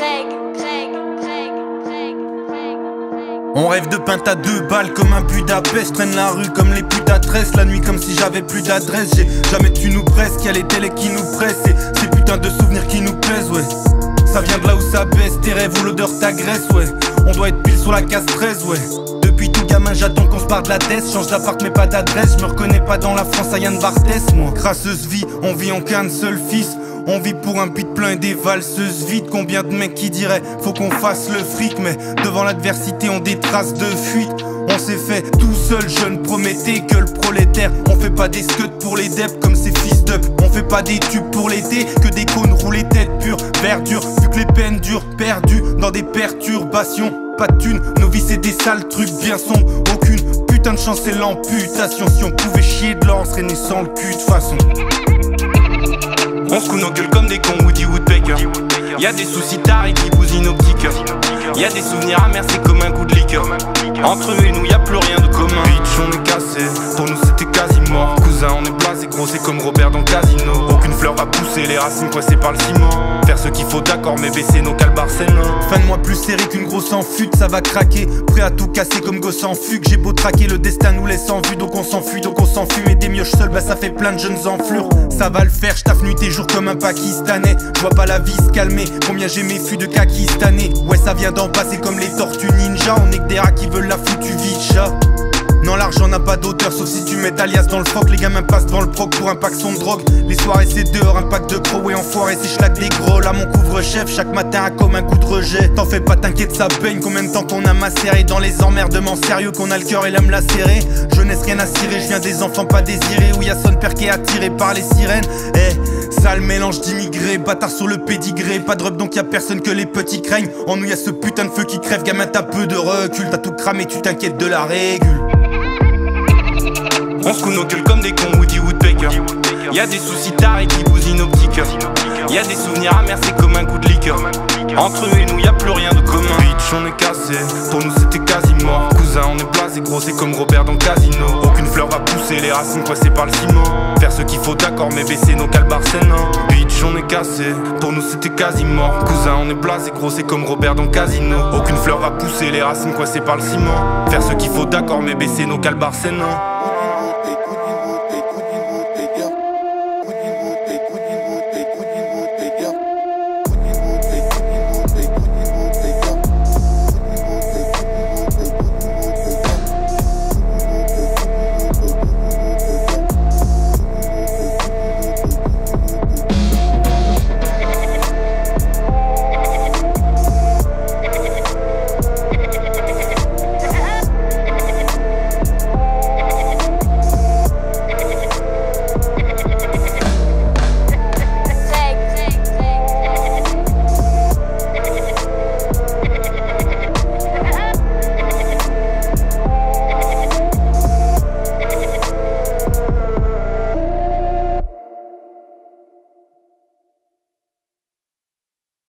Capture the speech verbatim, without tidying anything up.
On rêve de pinte à deux balles comme un Budapest. Traîne la rue comme les putes à tresse. La nuit comme si j'avais plus d'adresse. J'ai jamais tu nous presses. Y'a les télés qui nous pressent. Et ces putains de souvenirs qui nous plaisent, ouais. Ça vient de là où ça baisse. Tes rêves où l'odeur t'agresse, ouais. On doit être pile sur la case treize, ouais. Depuis tout gamin j'attends qu'on se barre de la tête. Change d'appart mais pas d'adresse. Je me reconnais pas dans la France à Yann Barthès, moi. Crasseuse vie, on vit en qu'un seul fils. On vit pour un beat plein et des valseuses vides. Combien de mecs qui diraient faut qu'on fasse le fric. Mais devant l'adversité on des traces de fuite. On s'est fait tout seul, jeune Prométhée que le prolétaire. On fait pas des scuds pour les deps comme ces fils d'up. On fait pas des tubes pour l'été, que des cônes roulés tête pure, verdure. Vu que les peines durent, perdues dans des perturbations. Pas de thunes, nos vies c'est des sales trucs bien sombres. Aucune putain de chance c'est l'amputation. Si on pouvait chier de l'or on serait né sans le cul de façon. On se coule nos gueules comme des cons, Woody Woodpecker. Y'a des soucis tarés qui bousillent nos petits cœurs. Y'a des souvenirs amers, c'est comme un coup de liqueur. Entre eux et nous y'a plus rien de commun. Bitch on est cassé, pour nous c'était quasi mort. Cousin on est blasé, gros c'est comme Robert dans Casino. Aucune fleur va pousser, les racines coincées par le ciment. Faire ce qu'il faut d'accord mais baisser nos calbarcènes. Fin de mois plus serré qu'une grosse en fuite, ça va craquer. Prêt à tout casser comme gosse en fugue. J'ai beau traquer, le destin nous laisse en vue. Donc on s'enfuit, donc on s'enfuit. Mais des mioches seuls, bah ça fait plein de jeunes enflures. Ça va le faire, j'taffe nuit et jour comme un Pakistanais. J'vois pas la vie se calmer, combien j'ai mes fûts de Kakistanais. Ouais ça vient d'en passer comme les tortues ninja. On est que des rats qui veulent la foutue vie de chat. Non l'argent n'a pas d'auteur sauf si tu mets alias dans le froc. Les gamins passent devant le proc pour un paxon de drogue. Les soirées c'est dehors, un pack de crocs et enfoiré c'est schlack des gros. Là mon couvre-chef chaque matin a comme un coup de rejet. T'en fais pas t'inquiète ça baigne. Combien de temps qu'on a macéré dans les emmerdements sérieux. Qu'on a le cœur et l'âme lacérée. Jeunesse rien à cirer, je viens des enfants pas désirés. Où y'a son père qui est attiré par les sirènes. Eh sale mélange d'immigrés, bâtard sur le pédigré. Pas de rub donc y'a personne que les petits craignent. En nous y'a ce putain de feu qui crève. Gamin t'as peu de recul, t'as tout cramé, tu t'inquiètes de la régule. On se coule nos gueules comme des cons, Woody Woodpecker. Y'a des soucis tarés qui bousillent nos petits cœurs. Y'a des souvenirs amers, c'est comme un coup de liqueur. Entre eux et nous y'a plus rien de commun. Bitch on est cassé, pour nous c'était quasi mort. Cousin on est blasé, gros c'est comme Robert dans Casino. Aucune fleur va pousser, les racines coincées par le ciment. Faire ce qu'il faut d'accord mais baisser nos calbarcènes. Bitch on est cassé, pour nous c'était quasi mort. Cousin on est blasé, gros c'est comme Robert dans Casino. Aucune fleur va pousser, les racines coincées par le ciment. Faire ce qu'il faut d'accord mais baisser nos calbarcènes.